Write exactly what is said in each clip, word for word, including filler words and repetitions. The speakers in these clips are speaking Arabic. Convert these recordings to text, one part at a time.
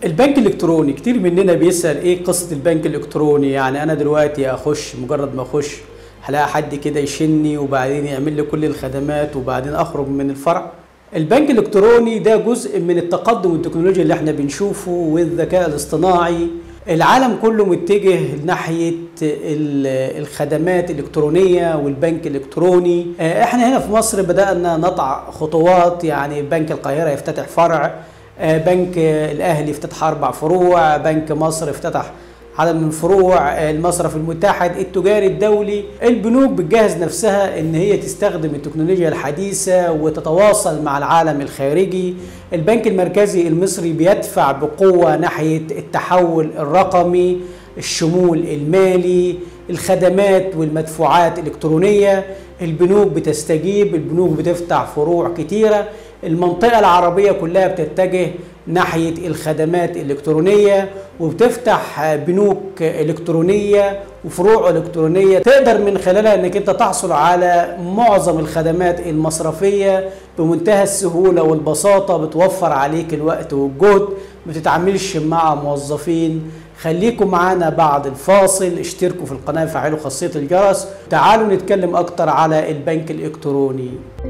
البنك الالكتروني كتير مننا بيسأل ايه قصة البنك الالكتروني. يعني انا دلوقتي اخش، مجرد ما اخش هلاقي حد كده يشني وبعدين يعمل لي كل الخدمات وبعدين اخرج من الفرع. البنك الالكتروني ده جزء من التقدم والتكنولوجيا اللي احنا بنشوفه والذكاء الاصطناعي. العالم كله متجه ناحية الخدمات الإلكترونية والبنك الإلكتروني. احنا هنا في مصر بدأنا نطع خطوات، يعني بنك القاهرة يفتتح فرع، بنك الأهلي افتتح أربع فروع، بنك مصر افتتح عدد من الفروع، المصرف المتحد التجاري الدولي. البنوك بتجهز نفسها ان هي تستخدم التكنولوجيا الحديثة وتتواصل مع العالم الخارجي. البنك المركزي المصري بيدفع بقوة ناحية التحول الرقمي، الشمول المالي، الخدمات والمدفوعات الإلكترونية. البنوك بتستجيب، البنوك بتفتح فروع كتيرة. المنطقة العربية كلها بتتجه ناحية الخدمات الإلكترونية وبتفتح بنوك إلكترونية وفروع إلكترونية تقدر من خلالها أنك أنت تحصل على معظم الخدمات المصرفية بمنتهى السهولة والبساطة. بتوفر عليك الوقت والجهد، ما بتتعاملش مع موظفين. خليكم معانا بعد الفاصل، اشتركوا في القناة، فعلوا خاصية الجرس. تعالوا نتكلم أكتر على البنك الإلكتروني.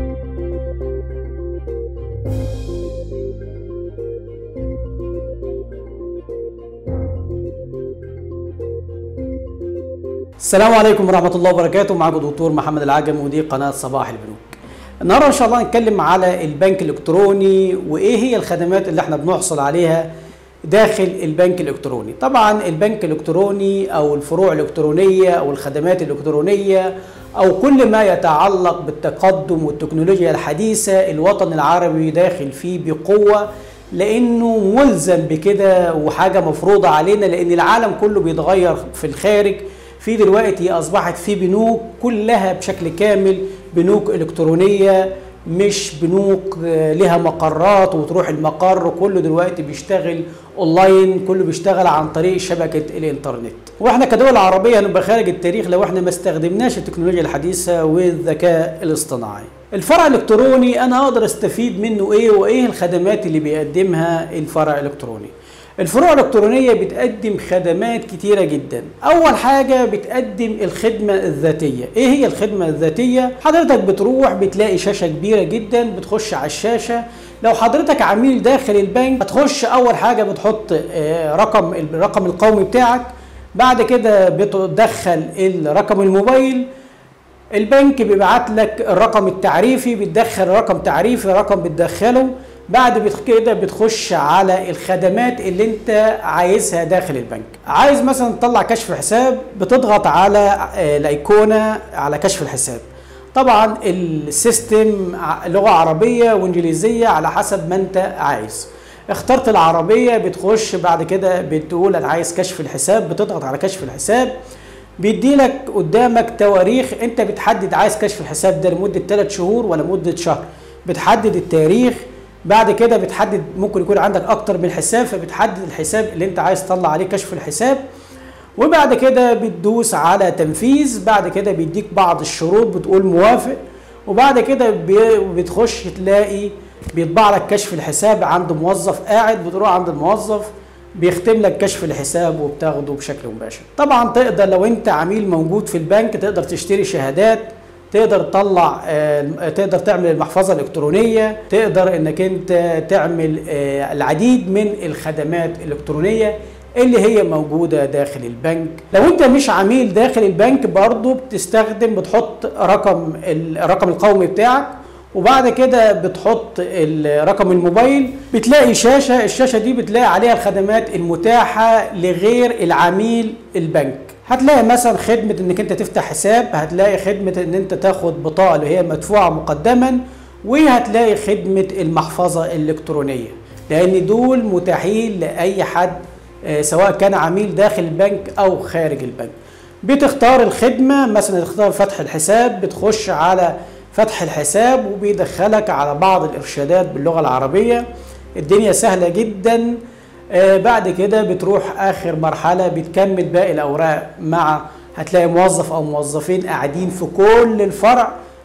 السلام عليكم ورحمة الله وبركاته. معكم دكتور محمد العجمي ودي قناة صباح البنوك. النهارده إن شاء الله هنتكلم على البنك الإلكتروني وإيه هي الخدمات اللي احنا بنحصل عليها داخل البنك الإلكتروني. طبعا البنك الإلكتروني أو الفروع الإلكترونية أو الخدمات الإلكترونية أو كل ما يتعلق بالتقدم والتكنولوجيا الحديثة الوطن العربي داخل فيه بقوة، لأنه ملزم بكده وحاجة مفروضة علينا، لأن العالم كله بيتغير في الخارج. في دلوقتي أصبحت في بنوك كلها بشكل كامل بنوك إلكترونية، مش بنوك لها مقرات وتروح المقر. كله دلوقتي بيشتغل أونلاين، كله بيشتغل عن طريق شبكة الإنترنت. وإحنا كدول عربية هنبقى خارج التاريخ لو إحنا ما استخدمناش التكنولوجيا الحديثة والذكاء الاصطناعي. الفرع الإلكتروني أنا أقدر أستفيد منه إيه وإيه الخدمات اللي بيقدمها الفرع الإلكتروني؟ الفروع الإلكترونية بتقدم خدمات كتيرة جدا. أول حاجة بتقدم الخدمة الذاتية. إيه هي الخدمة الذاتية؟ حضرتك بتروح بتلاقي شاشة كبيرة جدا، بتخش على الشاشة. لو حضرتك عميل داخل البنك هتخش أول حاجة بتحط رقم الرقم القومي بتاعك، بعد كده بتدخل الرقم الموبايل. البنك بيبعت لك الرقم التعريفي، بتدخل رقم تعريفي، رقم بتدخله. بعد كده بتخش على الخدمات اللي انت عايزها داخل البنك. عايز مثلا تطلع كشف حساب، بتضغط على الايقونه على كشف الحساب. طبعا السيستم لغه عربيه وانجليزيه على حسب ما انت عايز. اخترت العربيه، بتخش بعد كده بتقول انا عايز كشف الحساب، بتضغط على كشف الحساب. بيدي لك قدامك تواريخ، انت بتحدد عايز كشف الحساب ده لمده ثلاث شهور ولا مده شهر. بتحدد التاريخ، بعد كده بتحدد ممكن يكون عندك اكتر من حساب، فبتحدد الحساب اللي انت عايز تطلع عليه كشف الحساب. وبعد كده بتدوس على تنفيذ. بعد كده بيديك بعض الشروط، بتقول موافق. وبعد كده بتخش تلاقي بيطبع لك كشف الحساب عند موظف قاعد، بتروح عند الموظف بيختم لك كشف الحساب وبتاخده بشكل مباشر. طبعا تقدر لو انت عميل موجود في البنك تقدر تشتري شهادات، تقدر تطلع، تقدر تعمل المحفظة الإلكترونية، تقدر انك انت تعمل العديد من الخدمات الإلكترونية اللي هي موجودة داخل البنك. لو انت مش عميل داخل البنك برضو بتستخدم، بتحط رقم الرقم القومي بتاعك، وبعد كده بتحط الرقم الموبايل. بتلاقي شاشة، الشاشة دي بتلاقي عليها الخدمات المتاحة لغير العميل البنك. هتلاقي مثلا خدمة انك انت تفتح حساب، هتلاقي خدمة ان انت تاخد بطاقة اللي هي مدفوعة مقدما، وهتلاقي خدمة المحفظة الإلكترونية، لأن دول متاحين لأي حد سواء كان عميل داخل البنك أو خارج البنك. بتختار الخدمة، مثلا تختار فتح الحساب، بتخش على فتح الحساب وبيدخلك على بعض الإرشادات باللغة العربية. الدنيا سهلة جدا. آه بعد كده بتروح آخر مرحلة، بتكمل باقي الأوراق مع هتلاقي موظف أو موظفين قاعدين في كل الفرع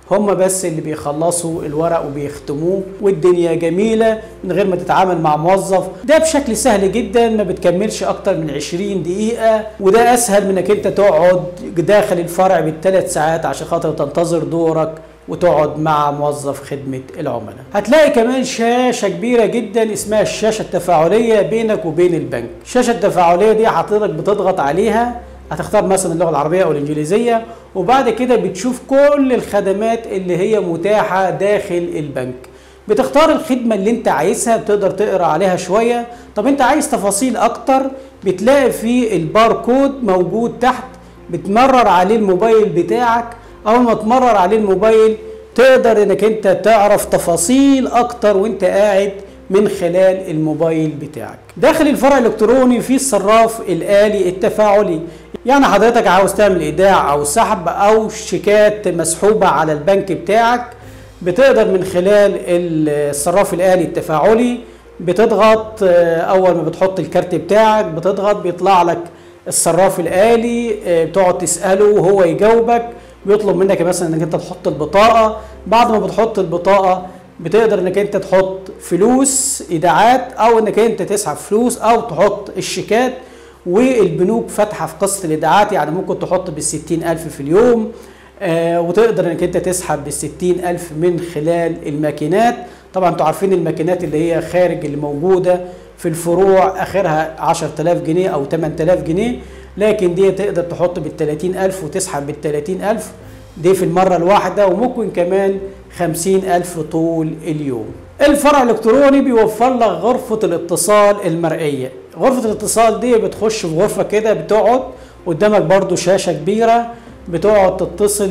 هم بس اللي بيخلصوا الورق وبيختموه والدنيا جميلة من غير ما تتعامل مع موظف. ده بشكل سهل جدا، ما بتكملش اكتر من عشرين دقيقة، وده اسهل من انك انت تقعد داخل الفرع بالثلاث ساعات عشان خاطر تنتظر دورك وتقعد مع موظف خدمة العملاء. هتلاقي كمان شاشة كبيرة جدا اسمها الشاشة التفاعلية بينك وبين البنك. الشاشة التفاعلية دي حضرتك بتضغط عليها، هتختار مثلا اللغة العربية او الانجليزية، وبعد كده بتشوف كل الخدمات اللي هي متاحة داخل البنك. بتختار الخدمة اللي انت عايزها، بتقدر تقرأ عليها شوية. طب انت عايز تفاصيل اكتر، بتلاقي في الباركود موجود تحت، بتمرر عليه الموبايل بتاعك. اول ما تمرر عليه الموبايل تقدر انك انت تعرف تفاصيل اكتر وانت قاعد من خلال الموبايل بتاعك. داخل الفرع الالكتروني في الصراف الآلي التفاعلي، يعني حضرتك عاوز تعمل ايداع او سحب او شيكات مسحوبة على البنك بتاعك، بتقدر من خلال الصراف الآلي التفاعلي بتضغط. اول ما بتحط الكارت بتاعك بتضغط، بيطلع لك الصراف الآلي، بتقعد تسأله وهو يجاوبك. بيطلب منك مثلا انك انت تحط البطاقة. بعد ما بتحط البطاقة بتقدر انك انت تحط فلوس ايداعات، او انك انت تسحب فلوس، او تحط الشيكات. والبنوك فاتحة في قصة الايداعات، يعني ممكن تحط بالستين الف في اليوم، آه وتقدر انك انت تسحب بالستين الف من خلال الماكينات. طبعا انتوا عارفين الماكينات اللي هي خارج اللي موجودة في الفروع اخرها عشرة آلاف جنيه او ثمانية آلاف جنيه، لكن دي تقدر تحط بالتلاتين الف وتسحب بالتلاتين الف دي في المرة الواحدة، وممكن كمان خمسين الف طول اليوم. الفرع الالكتروني بيوفر لك غرفة الاتصال المرئية. غرفة الاتصال دي بتخش في غرفة كده، بتقعد قدامك برضو شاشة كبيرة، بتقعد تتصل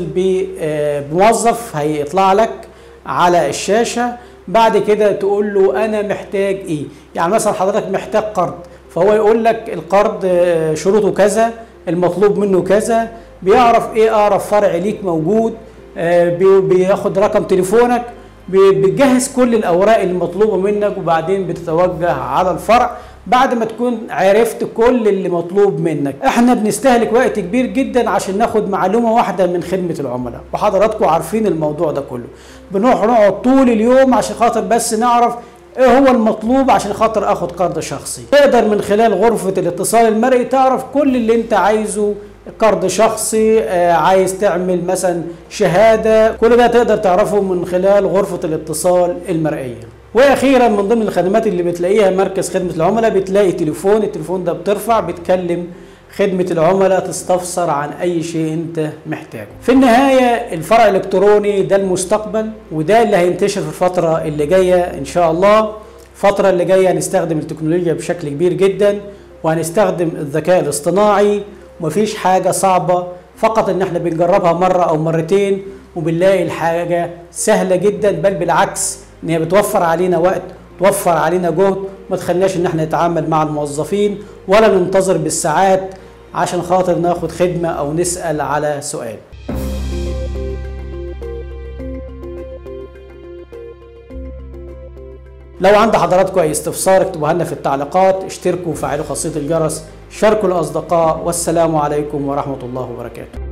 بموظف هيطلع لك على الشاشة. بعد كده تقول له انا محتاج ايه، يعني مثلا حضرتك محتاج قرض، فهو يقول لك القرض شروطه كذا، المطلوب منه كذا، بيعرف ايه اقرب فرع ليك موجود، بياخد رقم تليفونك، بتجهز كل الاوراق المطلوبه منك، وبعدين بتتوجه على الفرع بعد ما تكون عرفت كل اللي مطلوب منك. احنا بنستهلك وقت كبير جدا عشان ناخد معلومه واحده من خدمه العملاء، وحضراتكم عارفين الموضوع ده كله. بنروح نقعد طول اليوم عشان خاطر بس نعرف ايه هو المطلوب عشان خاطر اخد قرض شخصي. تقدر من خلال غرفة الاتصال المرئي تعرف كل اللي انت عايزه، قرض شخصي، آه عايز تعمل مثلا شهادة، كل ده تقدر تعرفه من خلال غرفة الاتصال المرئية. واخيرا من ضمن الخدمات اللي بتلاقيها مركز خدمة العملاء، بتلاقي تليفون. التليفون ده بترفع بتكلم خدمة العملاء، تستفسر عن أي شيء أنت محتاجه. في النهاية الفرع الإلكتروني ده المستقبل، وده اللي هينتشر في الفترة اللي جاية إن شاء الله. الفترة اللي جاية هنستخدم التكنولوجيا بشكل كبير جدا، وهنستخدم الذكاء الاصطناعي. ومفيش حاجة صعبة، فقط إن احنا بنجربها مرة أو مرتين وبنلاقي الحاجة سهلة جدا، بل بالعكس إن هي بتوفر علينا وقت، توفر علينا جهد، ما تخليناش ان احنا نتعامل مع الموظفين ولا ننتظر بالساعات عشان خاطر ناخد خدمة او نسأل على سؤال. لو عند حضراتكم اي استفسار اكتبوها لنا في التعليقات، اشتركوا وفعلوا خاصية الجرس، شاركوا الاصدقاء، والسلام عليكم ورحمة الله وبركاته.